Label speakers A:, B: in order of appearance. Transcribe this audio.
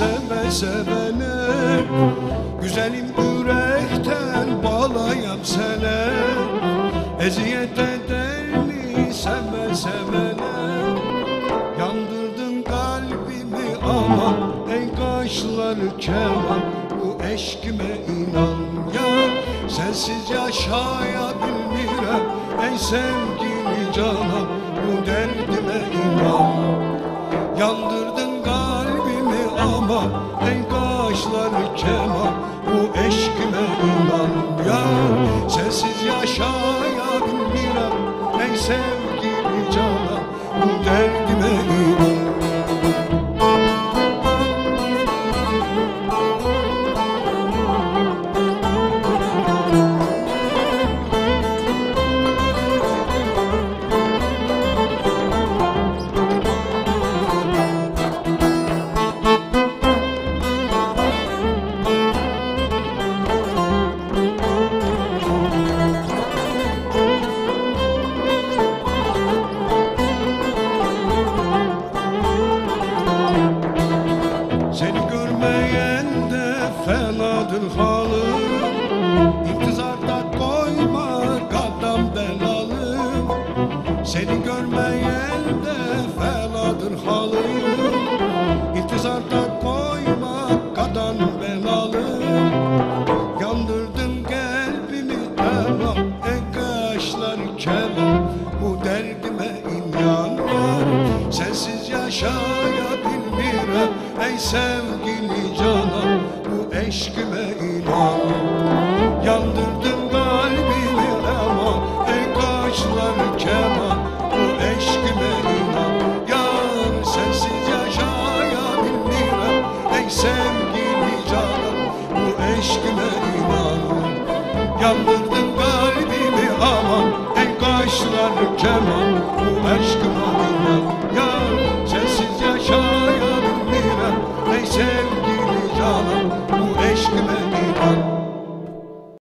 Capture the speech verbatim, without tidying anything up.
A: seve sevene, güzelim yürekten bağlayam sene. Eziyet eder mi seve sevene, yandırdın kalbimi aman, ey kaşları keman, bu eşkime inan ya. Sensiz yaşayabilmirem ey sevgili canan, bu derdime inan. Yandırdın kalbimi ama ey kaşları keman, bu eşkime inan ya. Sensiz yaşayabilmirem ey sevgili canan, bu derdime inan. Seni görmeyen de fenadır halim, İntizarda koyma kadam belalım. Seni görmeyen de fenadır halim, İntizarda koyma kadam belalım. Yandırdın kalbimi tamam ey kaşlar keman, bu derdime inan var. Sensiz yaşayabilmirem ey sevgili canan, bu eşkime inan. Yandırdın kalbimi ama ey kaşlar keman, bu eşkime inan. Yar sensiz yaşayabilmirem ey sevgili canan, bu eşkime inan. Yandırdın kalbimi ama ey kaşlar keman, bu eşkime